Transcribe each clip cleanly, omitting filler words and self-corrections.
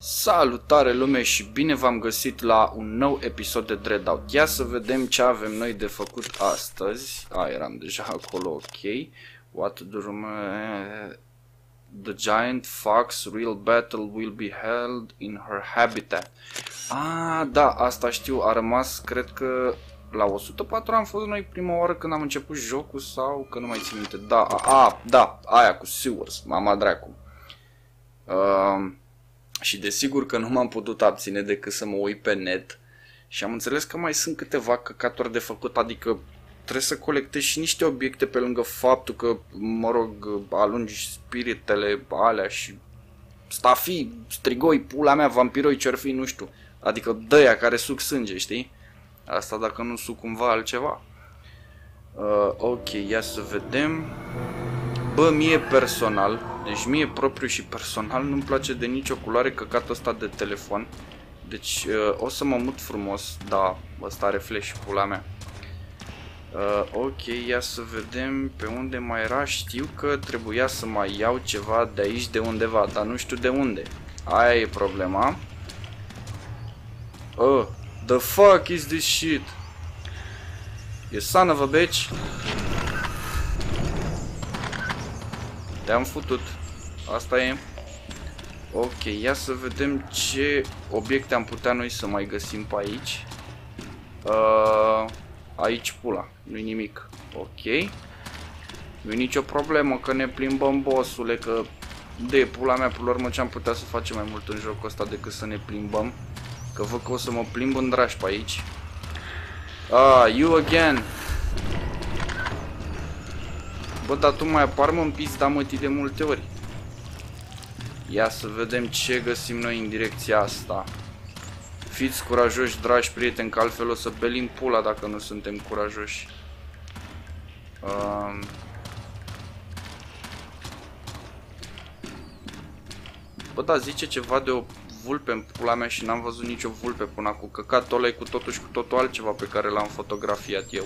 Salutare lume și bine v-am găsit la un nou episod de Dreadout. Ia să vedem ce avem noi de făcut astăzi. Eram deja acolo, ok. The giant fox real battle will be held in her habitat. Da, asta știu, a rămas, cred că la 104 am fost noi prima oară când am început jocul sau că nu mai țin minte. Da, aia cu sewers, mama dracu. Și desigur că nu m-am putut abține decât să mă uit pe net și am înțeles că mai sunt câteva căcaturi de făcut, adică trebuie să colectezi și niște obiecte pe lângă faptul că, mă rog, alungi spiritele alea și stafii, strigoi, pula mea, vampiroi, ce-ar fi, nu știu, adică dăia care suc sânge, știi? Asta dacă nu suc cumva altceva. Ok, ia să vedem. Bă, mie personal, deci mie propriu și personal nu-mi place de nicio culoare căcatul ăsta de telefon. Deci o să mă mut frumos, da, ăsta are flash, pula mea. Ok, ia să vedem pe unde mai era, știu că trebuia să mai iau ceva de aici de undeva, dar nu știu de unde. Aia e problema. The fuck is this shit? You son of a bitch. Te-am futut. Asta e. Ok, ia să vedem ce obiecte am putea noi să mai găsim pe aici. Aici pula, nu-i nimic. Ok. Nu-i nicio problemă că ne plimbăm, bossule, că de pula mea, până la urmă, ce am putea să facem mai mult în jocul ăsta decât să ne plimbăm. Că văd că o să mă plimb în draș pe aici. You again. Bă, dar tu mai apar, mă, în pizda mătii de multe ori. Ia să vedem ce găsim noi în direcția asta. Fiți curajoși, dragi prieteni, că altfel o să belim pula dacă nu suntem curajoși. Bă, da, zice ceva de o vulpe în pula mea și n-am văzut nicio vulpe până acum. Căcatul ăla e cu totul și cu totul altceva pe care l-am fotografiat eu.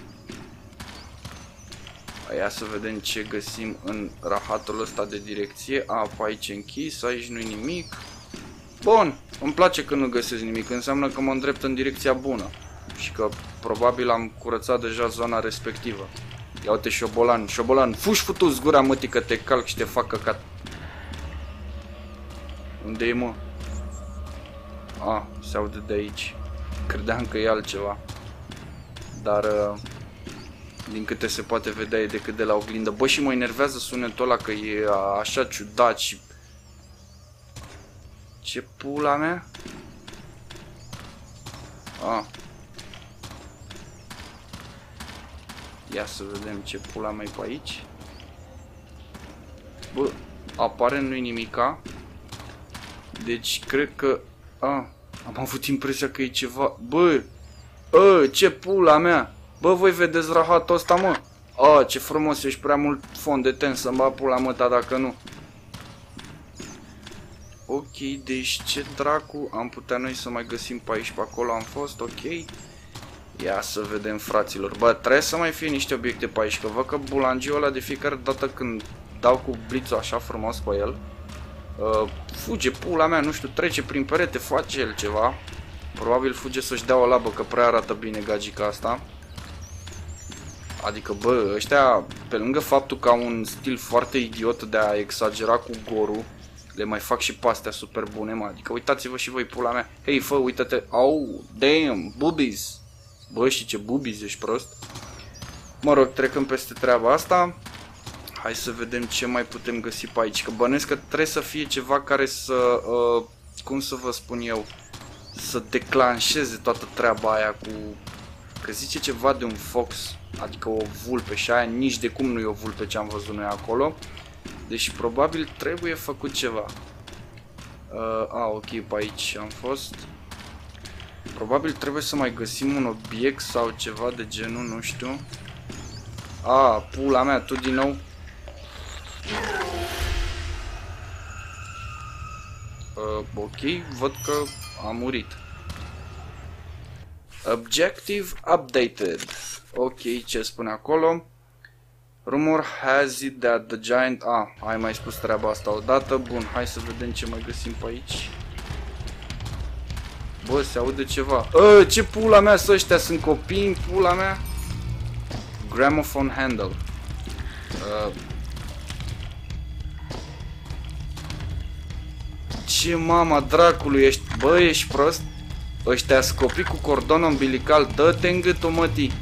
Ia să vedem ce găsim în rahatul ăsta de direcție. Pe aici e închis, aici nu-i nimic. Bun, îmi place că nu găsesc nimic, înseamnă că mă îndrept în direcția bună. Și că probabil am curățat deja zona respectivă. Ia uite, șobolan, fuși futu-ți gura, mătii, că te calc și te fac căcat. Unde e, mă? Se aude de aici. Credeam că e altceva. Dar din câte se poate vedea e decât de la oglindă. Bă, și mă enervează sunetul ăla că e așa ciudat și... Ce pula mea? Ia să vedem ce pula mea e pe aici. Bă, apare nu-i nimica. Deci cred că... am avut impresia că e ceva... Bă! Ce pula mea! Bă, voi vedeți rahatul ăsta, mă? Ce frumos, ești prea mult fond de ten să-mi bag pula măta dacă nu. Ok, deci ce dracu am putea noi să mai găsim pe aici, pe acolo am fost, ok. Ia să vedem, fraților. Bă, trebuie să mai fie niște obiecte pe aici, că văd că bulangiul ăla de fiecare dată când dau cu blițul așa frumos pe el, fuge pula mea, nu știu, trece prin perete, face el ceva. Probabil fuge să-și dea o labă, că prea arată bine gagica asta. Adică, bă, ăștia, pe lângă faptul că au un stil foarte idiot de a exagera cu gorul, le mai fac și pe-astea super bune, mă. Adică uitați-vă și voi, pula mea. Hei, fă, uită-te. Damn, boobies. Bă, și ce boobies, ești prost. Mă rog, trecând peste treaba asta. Hai să vedem ce mai putem găsi pe aici. Că bănuiesc că trebuie să fie ceva care să, cum să vă spun eu, să declanșeze toată treaba aia cu... Că zice ceva de un fox, adică o vulpe, și aia nici de cum nu e o vulpe ce am văzut noi acolo. Deci probabil trebuie făcut ceva. Ok, pe aici am fost. Probabil trebuie să mai găsim un obiect sau ceva de genul, nu știu. Pula mea, tu din nou. Ok, văd că a murit. Objective updated. Ok, ce spune acolo? Rumor has it that the giant... ai mai spus treaba asta odată. Bun, hai să vedem ce mai găsim pe aici. Bă, se aude ceva. Ce pula mea să ăștia sunt copii în pula mea? Gramophone handle. Ce mama dracului ești? Bă, ești prost? Ăștia sunt copii cu cordon umbilical. Dă-te în gâtul, mătii.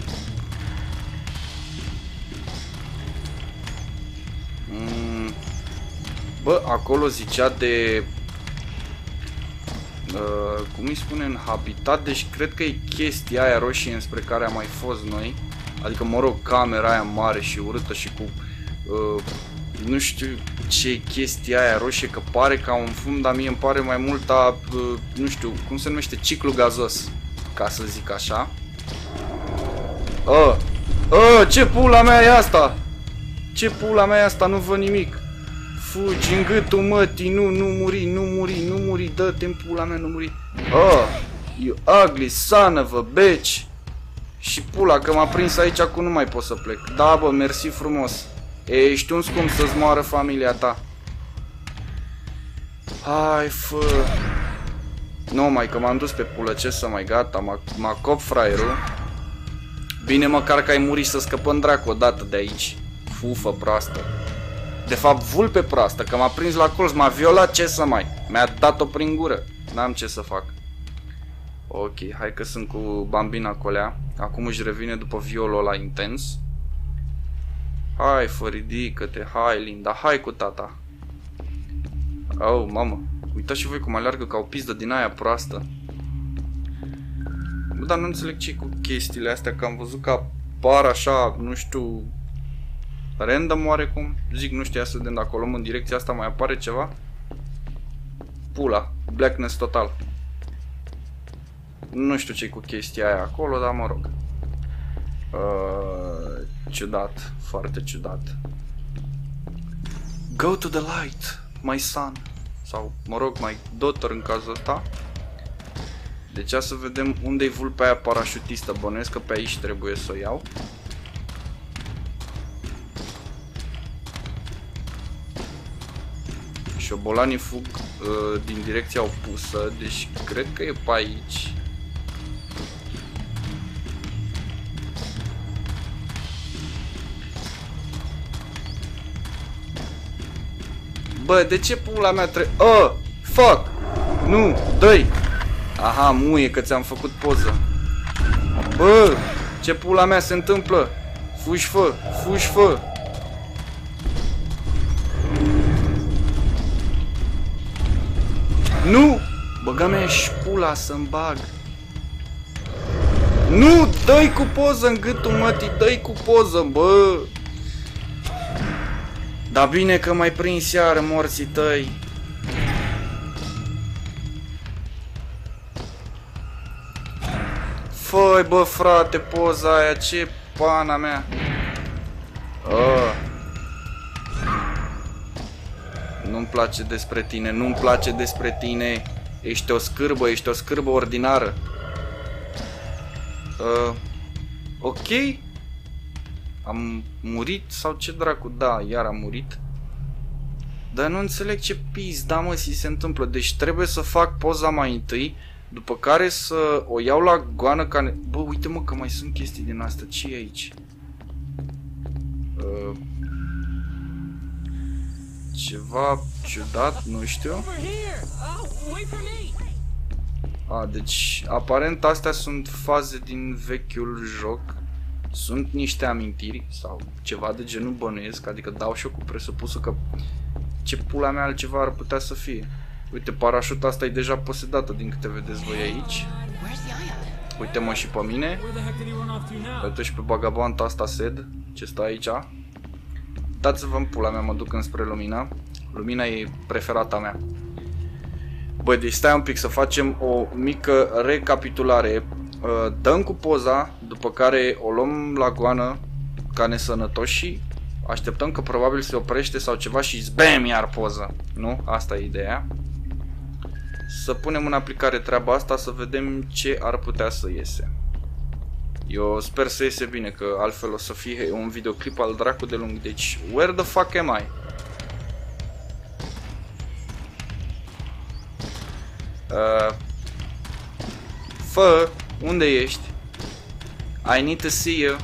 Bă, acolo zicea de... cum îi spune, în habitat, deci cred că e chestia aia roșie înspre care am mai fost noi. Adică, mă rog, camera aia mare și urâtă și cu... nu știu ce e chestia aia roșie, că pare ca un fum, dar mie îmi pare mai mult a... nu știu, cum se numește, ciclu gazos, ca să zic așa. Ce pula mea e asta? Ce pula mea e asta? Nu văd nimic. Fugi în gâtul mătii, nu muri, dă-te în pula mea, nu muri. You ugly son of a bitch. Și pula că m-a prins aici, acum nu mai pot să plec. Da, bă, mersi frumos. Ești un scump să-ți moară familia ta. Hai, fă. Nu, mai că m-am dus pe pulă, ce să mai, gata, m-a cop fraierul. Bine măcar că ai murit să scăpăm dracu odată de aici. Fufă proastă. De fapt, vulpe proastă, că m-a prins la colț, m-a violat, ce să mai. Mi-a dat-o prin gură. N-am ce să fac. Ok, hai că sunt cu bambina colea. Acum își revine după violul ăla intens. Hai, fă, ridică-te, hai, Linda, hai cu tata. Oh, mamă, uitați și voi cum aleargă ca o pizdă din aia proastă. Bă, dar nu înțeleg ce cu chestiile astea, că am văzut că apar așa, nu știu, random oarecum. Zic, nu știu, ia să vedem dacă o luăm în direcția asta, mai apare ceva. Pula, blackness total. Nu știu ce cu chestia aia acolo, dar mă rog. Ciudat, foarte ciudat. Go to the light, my son. Sau, mă rog, my daughter în cazul ăsta. Deci să vedem unde-i vulpea aia parașutistă. Bănuiesc că pe aici trebuie să o iau. Șobolanii fug din direcția opusă, deci cred că e pe aici. Bă, de ce pula mea trebuie... Fuck! Nu, dă-i! Aha, muie că ți-am făcut poză. Bă, ce pula mea se întâmplă? Fugi, fă, fugi, fă! Nu! Băga mea și pula să-mi bag. Nu! Dă-i cu poză în gâtul mătii, dă-i cu poză, bă! Dar bine că m-ai prins iară, morții tăi. Făi, bă, frate, poza aia, ce pana mea. Nu-mi place despre tine, nu-mi place despre tine. Ești o scârbă ordinară. Ok. Am murit sau ce dracu? Da, iar am murit. Dar nu înțeleg ce pizda, mă, se întâmplă. Deci trebuie să fac poza mai întâi, după care să o iau la goană ca... Bă, uite, mă, că mai sunt chestii din asta. Ce e aici? Ceva ciudat, nu știu. Deci, aparent astea sunt faze din vechiul joc. Sunt niște amintiri sau ceva de genul, bănuiesc, adică dau și eu cu presupusul că ce pula mea altceva ar putea să fie. Uite, parașuta asta e deja posedată din câte vedeți voi aici. Uite-mă și pe mine. Uite și pe bagabanta asta Sed, ce stă aici. Dați-vă în pula mea, mă duc înspre lumina. Lumina e preferata mea. Băi, deci stai un pic să facem o mică recapitulare. Dăm cu poza, după care o luăm la goană ca nesănătoși și așteptăm că probabil se oprește sau ceva și zbam, iar poză. Nu? Asta e ideea. Să punem în aplicare treaba asta, să vedem ce ar putea să iese. Eu sper să iese bine, că altfel o să fie un videoclip al dracu de lung. Deci, where the fuck am I? Fă, unde ești? I need to see you.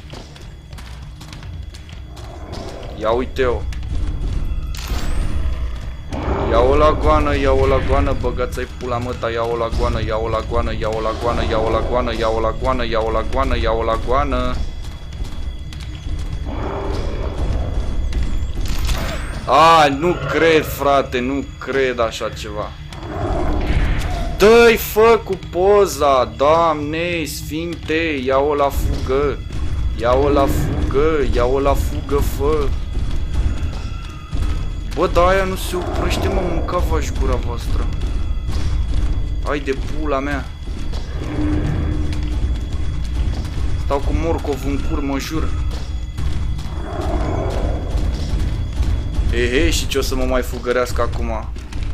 Ia uite-o. Ia-o la goană, ia-o la goană, băgați-ai pula măta, ia-o la goană, ia-o la goană, ia-o la goană, ia-o la goană, ia-o la goană, ia-o la goană, ia-o la goană. A, nu cred, frate, nu cred așa ceva. Dă-i, fă cu poza, Doamne sfinte, ia-o la fugă. Ia-o la fugă, ia-o la fugă, fă. Bă, da, aia nu se oprește, mă, mânca-v-aș gura voastră. Hai de pula mea. Stau cu morcov în cur, mă jur. He, și ce o să mă mai fugărească acum?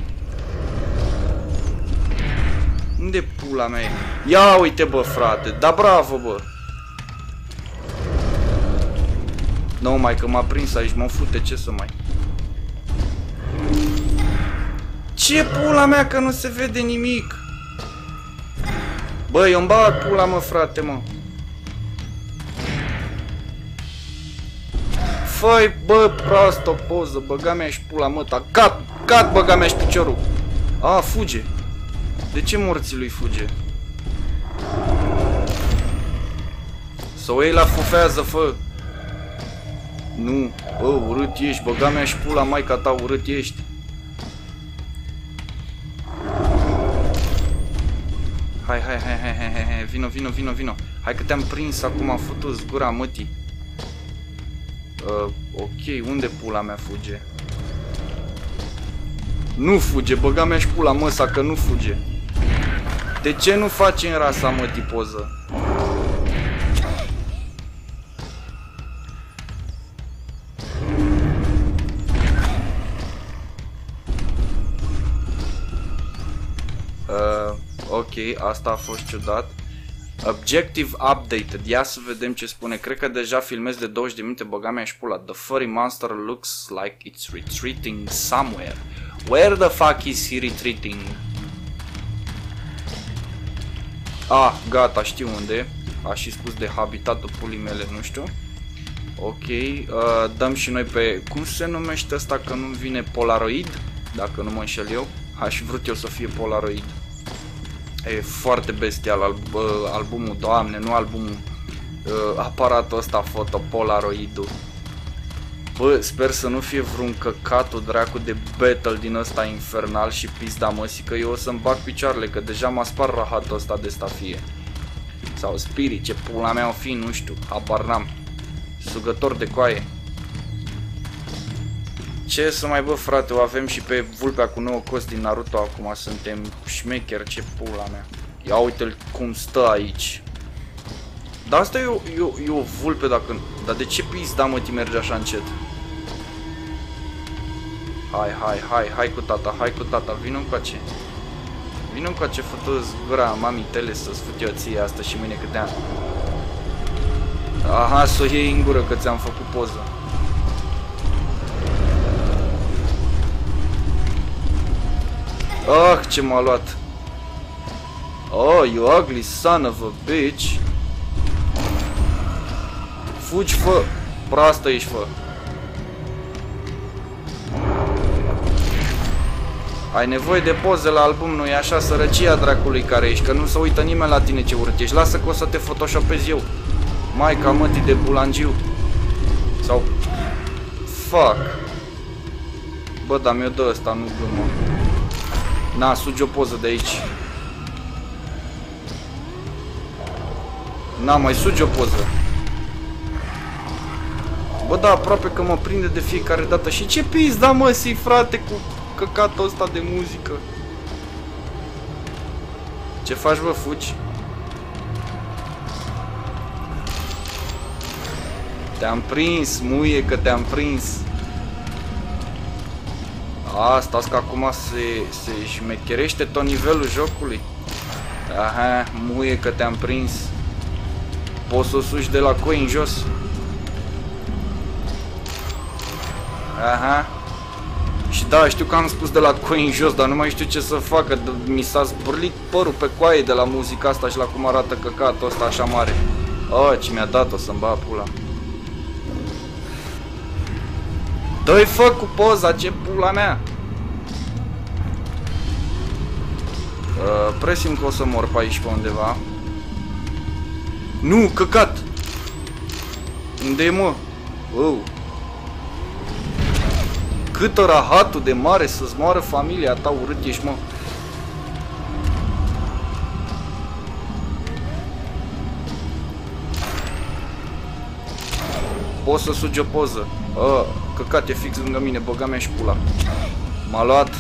Unde pula mea e? Ia uite, bă, frate, da bravo, bă. Nu, mai că m-a prins aici, mă fute, ce să mai... Ce pula mea că nu se vede nimic? Bă, eu-mi bag pula, mă, frate, mă. Făi, bă, proastă poză, băga mea și pula măta. Cat, băga mea și piciorul. A, fuge. De ce morții lui fuge? Să o iei la fufează, fă. Nu, bă, urât ești, băga mea și pula maica ta, urât ești. Hai, vino. Hai că te-am prins acum, am făcut gura mătii. Ok, unde pula mea fuge? Nu fuge, băga mea și pula măsa că nu fuge. De ce nu faci în rasa mătii poză? Ok, asta a fost ciudat. Objective updated. Ia să vedem ce spune. Cred că deja filmez de 20 de minute, băga mea și pula. The furry monster looks like it's retreating somewhere. Where the fuck is he retreating? Ah, gata, știu unde. A și spus de habitatul pulii mele, nu știu. Ok, dăm și noi pe... Cum se numește ăsta că nu vine? Polaroid? Dacă nu mă înșel eu. Aș vrut eu să fie Polaroid. E foarte bestial albumul, doamne, nu albumul, aparatul ăsta foto, Polaroid-ul. Bă, sper să nu fie vreun căcatul dracu de battle din ăsta infernal și pizda măsii, că eu o să-mi bag picioarele, că deja m-a spart rahatul ăsta de stafie. Sau spirit, ce pula mea o fi, nu știu, habar n-am. Sugător de coaie. Ce să mai, bă, frate, o avem și pe vulpea cu 9 coți din Naruto acum, suntem șmecher, ce pula mea. Ia uite-l cum stă aici. Dar asta e o vulpe dacă... Dar de ce pizda, mă, ti merge așa încet? Hai cu tata, vino încoace. Vino încoace, fătă-ți gura mamii tele să-ți fut eu ție asta și mâine câte ani. Aha, s-o iei în gură că ți-am făcut poză. Ah, ce m-a luat. Oh, you ugly son of a bitch. Fugi, fă. Proastă ești, fă. Ai nevoie de poze la album, nu e așa, sărăcia dracului care ești, că nu se uită nimeni la tine ce urât ești. Lasă că o să te photoshopez eu. Maica mătii de bulangiu. Sau... Fuck. Bă, dar mi-o dă ăsta, nu glumă. Na, sugi o poză de aici. Na, mai sugi o poză. Bă, da, aproape că mă prinde de fiecare dată. Și ce pizda, mă, si, frate, cu căcatul ăsta de muzică. Ce faci, bă, fugi? Te-am prins, muie, că te-am prins. Stați că acum se șmecherește tot nivelul jocului. Aha, muie că te-am prins. Poți să o sugi de la coi în jos. Aha. Și Da, știu că am spus de la coi în jos, dar nu mai știu ce să facă. Mi s-a zbârlit părul pe coaie de la muzica asta și la cum arată căcatul ăsta așa mare. Oh, ce mi-a dat-o să-mi bag pula. Dă-i fă cu poza, ce pula mea. Presim că o să mor pe aici pe undeva. Nu, căcat. Unde e, mă? Oh. Cât rahatul de mare să-ți moară familia ta, urât ești, mă. Poți să sugi o poză. Căcat, e fix lângă mine, băga mea și pula. M-a luat.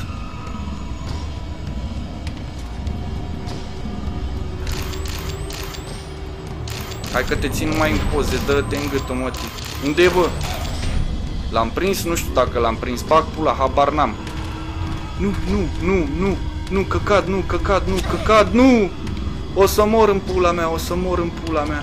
Hai că te țin numai în poze, dă-te în gâtul, mătii. Unde e, bă? L-am prins? Nu știu dacă l-am prins. Bag pula, habar n-am. Nu, căcat, nu! O să mor în pula mea,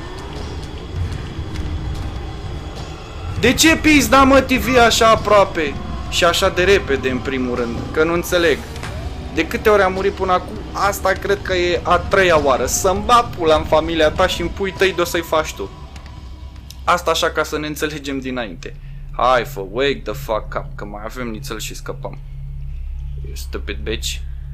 De ce pizda, mă, TV așa aproape? Și așa de repede, în primul rând, că nu înțeleg. De câte ori am murit până acum, asta cred că e a 3-a oară. Să-mi bat pula în familia ta și în pui tăi de-o să-i faci tu. Asta așa ca să ne înțelegem dinainte. Hai, fă, wake the fuck up, că mai avem nițel și scăpăm. Stupid bitch.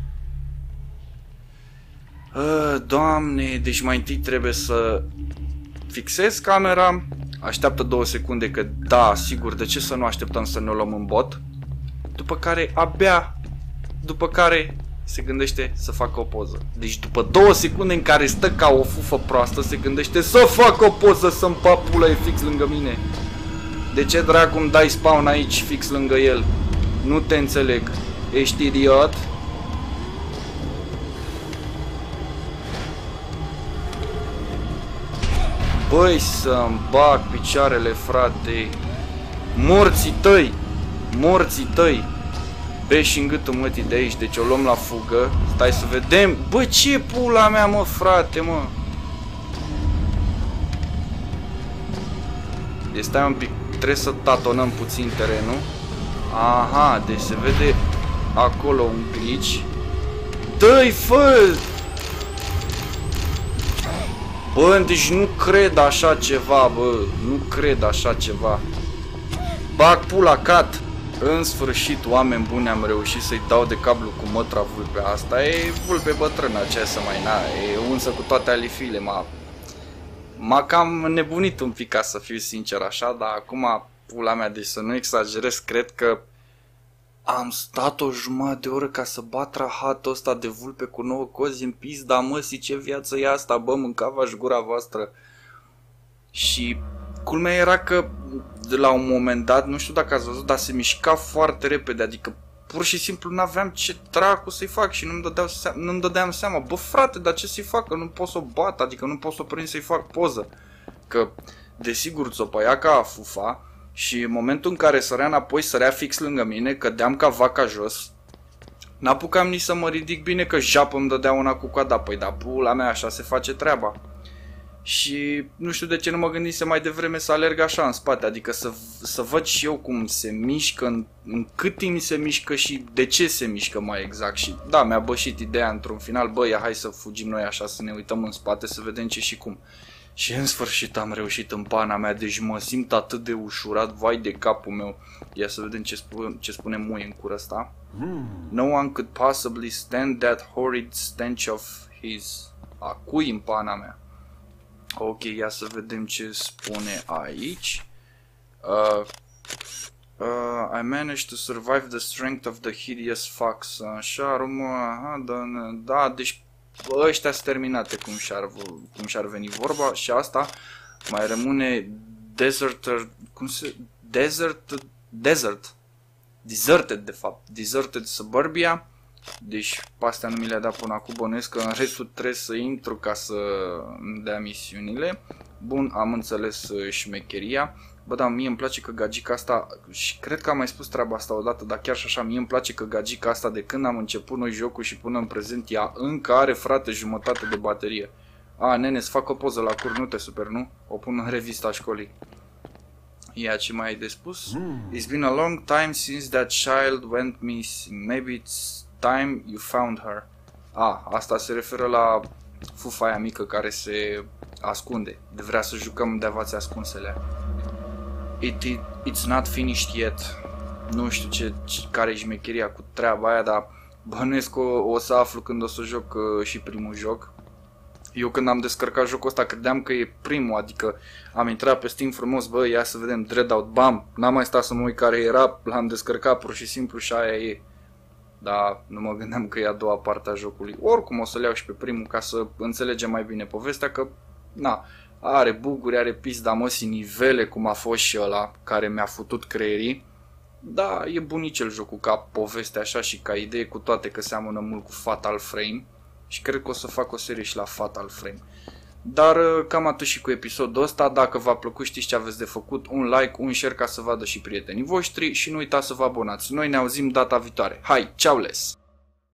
Doamne, deci mai întâi trebuie să fixez camera. Așteaptă 2 secunde că da, sigur, de ce să nu așteptăm să ne o luăm în bot. După care se gândește să facă o poză. Deci după 2 secunde în care stă ca o fufă proastă, se gândește să facă o poză, să-mi papulă, e fix lângă mine. De ce dracu îmi dai spawn aici, fix lângă el? Nu te înțeleg. Ești idiot? Băi, să-mi bag picioarele, frate. Morții tăi. Beși în gâtul mătii de aici, deci o luăm la fugă. Stai să vedem. Bă, ce pula mea, mă, frate, mă. Deci stai un pic, trebuie să tatonăm puțin terenul. Aha, deci se vede acolo un glitch. Dă-i, fă! Bă, deci nu cred așa ceva, bă. Nu cred așa ceva. Bag pula, cat. În sfârșit, oameni buni, am reușit să-i dau de cablu cu mătra vulpe. Asta e vulpe bătrână, ce să mai na. E unsă cu toate alifile, m-a cam nebunit un pic, ca să fiu sincer așa, dar acum, pula mea, deci să nu exagerez, cred că am stat o jumătate de oră ca să bat rahatul ăsta de vulpe cu 9 cozi în pizda măsii, ce viață e asta, bă, mâncava-și gura voastră. Și culmea era că de la un moment dat, nu știu dacă ați văzut, dar se mișca foarte repede, adică pur și simplu n-aveam ce dracu să-i fac și nu-mi dădeam seama. Bă, frate, dar ce să-i fac? Că nu pot să o bat, adică nu pot să o prind să-i fac poză. Că, desigur, țopăia ca fufa și în momentul în care sărea înapoi, sărea fix lângă mine, cădeam ca vaca jos. N-apucam nici să mă ridic bine, că japă îmi dădea una cu coada. Păi da, pula mea, așa se face treaba. Și nu știu de ce nu mă gândisem mai devreme să alerg așa în spate, adică să văd și eu cum se mișcă, în cât timp se mișcă și de ce se mișcă mai exact. Și da, mi-a bășit ideea într-un final, bă, ia hai să fugim noi așa, să ne uităm în spate, să vedem ce și cum. Și în sfârșit am reușit în pana mea, deci mă simt atât de ușurat, vai de capul meu. Ia să vedem ce spune muie în cură asta. No one could possibly stand that horrid stench of his. A cui în pana mea? Ok, ia să vedem ce spune aici. I managed to survive the strength of the hideous fox. Așa, da, deci ăștia sunt terminate cum și-ar veni vorba. Și asta mai rămâne Deserted, de fapt. Deserted Suburbia. Deci pe astea nu mi le-a dat până acum, bănuiesc că în restul trebuie să intru ca să îmi dea misiunile. Bun, am înțeles șmecheria. Bă, da, mie îmi place că gagica asta, și cred că am mai spus treaba asta odată, dar chiar și așa, mie îmi place că gagica asta de când am început noi jocul și până în prezent ea încă are, frate, jumătate de baterie. A, nene, să fac o poză la cur, nu te super, nu? O pun în revista școlii. Ia, ce mai ai de spus? It's been a long time since that child went missing. Maybe it's time you found her. Asta se referă la fufa aia mică care se ascunde. De vrea să jucăm de avați ascunsele. It's not finished yet. Nu știu care-i șmecheria cu treaba aia, dar bănuiesc că o să aflu când o să joc și primul joc. Eu când am descărcat jocul ăsta credeam că e primul, adică am intrat pe Steam frumos, bă, ia să vedem Dreadout, bam, n-am mai stat să mă uit care era, l-am descărcat pur și simplu și aia e. Dar nu mă gândeam că e a doua parte a jocului. Oricum o să le iau și pe primul ca să înțelegem mai bine povestea, că na, are buguri, are pizda măsii nivele, cum a fost și ăla care mi-a futut creierii. Da, e bunicel jocul ca poveste așa și ca idee, cu toate că seamănă mult cu Fatal Frame. Și cred că o să fac o serie și la Fatal Frame. Dar cam atât și cu episodul ăsta. Dacă v-a plăcut, știți ce aveți de făcut. Un like, un share ca să vadă și prietenii voștri. Și nu uitați să vă abonați. Noi ne auzim data viitoare. Hai, ceau les!